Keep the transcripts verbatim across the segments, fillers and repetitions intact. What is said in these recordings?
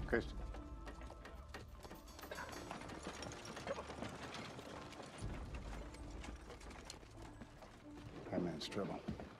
Christian. That man's trouble.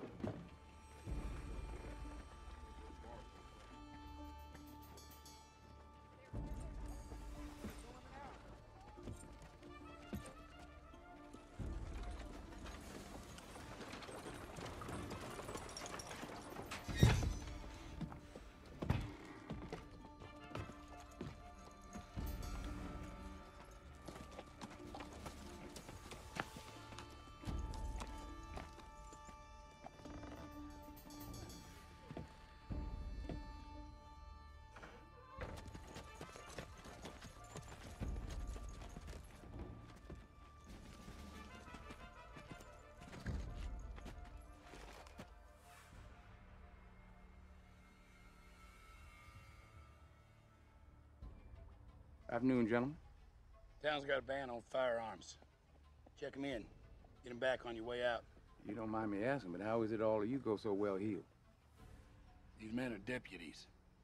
Afternoon, gentlemen. Town's got a ban on firearms. Check them in. Get them back on your way out. You don't mind me asking, but how is it all of you go so well heeled? These men are deputies.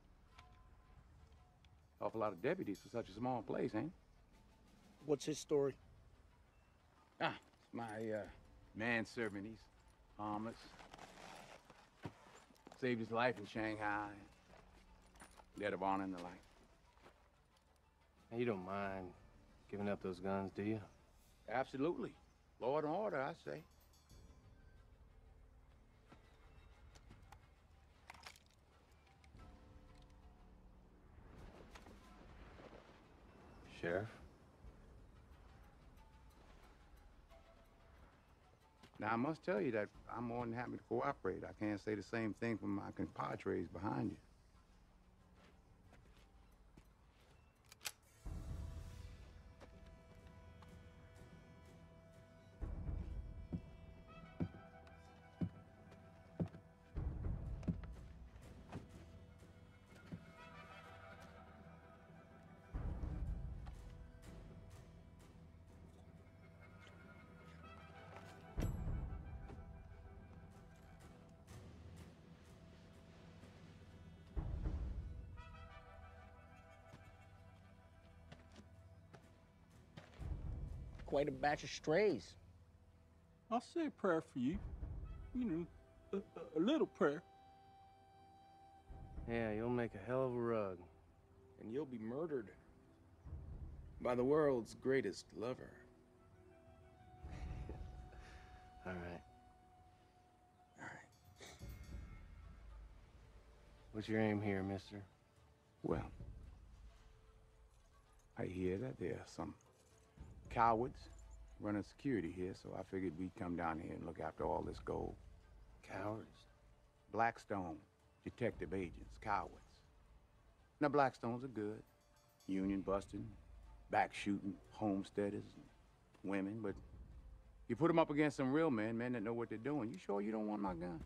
Awful lot of deputies for such a small place, ain't it? What's his story? Ah, my, uh, manservant. He's harmless. Saved his life in Shanghai. Debt of honor and the like. You don't mind giving up those guns, do you? Absolutely. Law and order, I say. Sheriff? Now, I must tell you that I'm more than happy to cooperate. I can't say the same thing for my compadres behind you. Quite a batch of strays. I'll say a prayer for you. You know, a, a, a little prayer. Yeah, you'll make a hell of a rug. And you'll be murdered by the world's greatest lover. All right. All right. What's your aim here, mister? Well, I hear that there are some cowards running security here, so I figured we'd come down here and look after all this gold. Cowards? Blackstone, detective agents, cowards. Now, Blackstones are good. Union busting, back shooting, homesteaders, and women, but you put them up against some real men, men that know what they're doing. You sure you don't want my gun?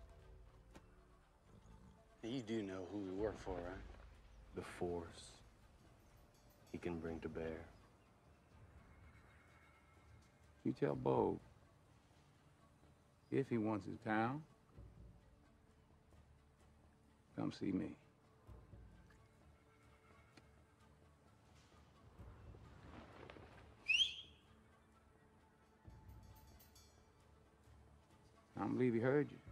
You do know who we work for, right? The force he can bring to bear. You tell Bo, if he wants his town, come see me. I don't believe he heard you.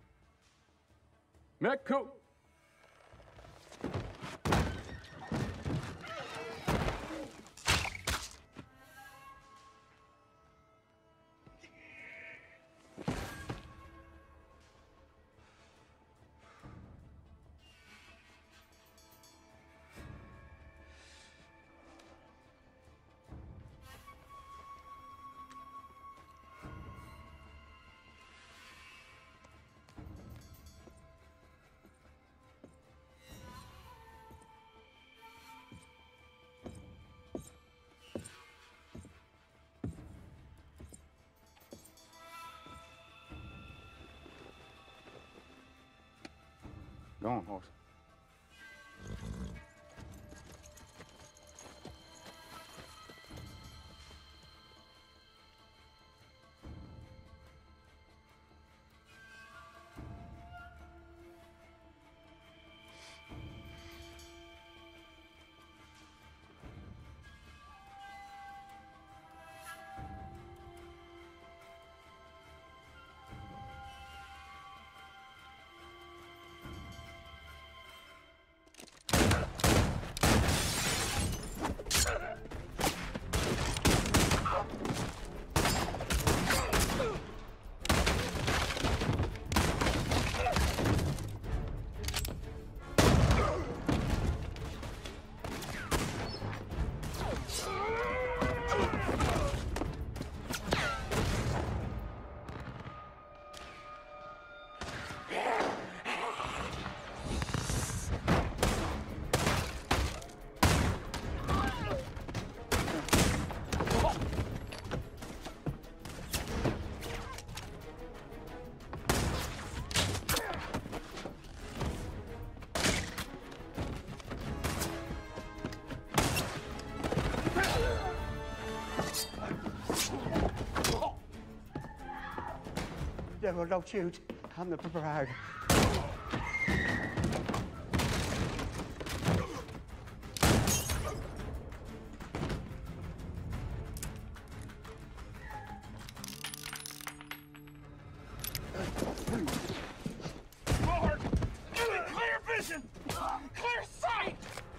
Metco! Go on, horse. General, don't shoot. I'm not prepared. Forward! Clear vision! Clear sight!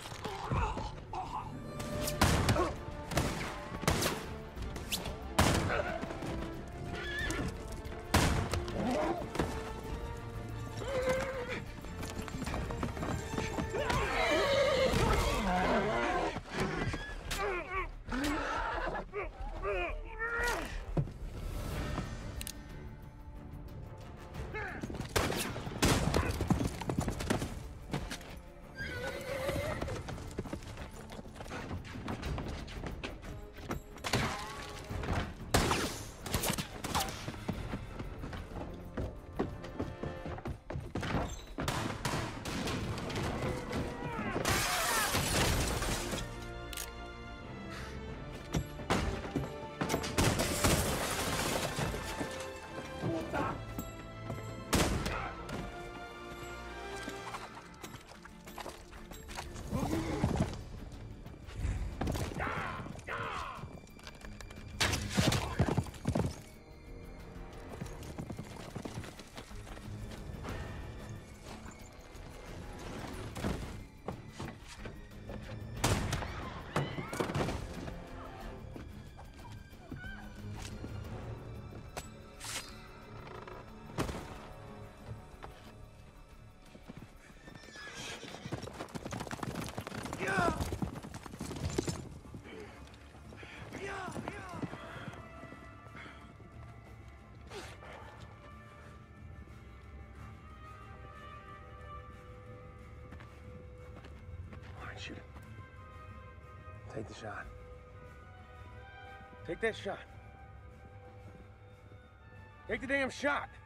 Shoot it. Take the shot. Take that shot. Take the damn shot.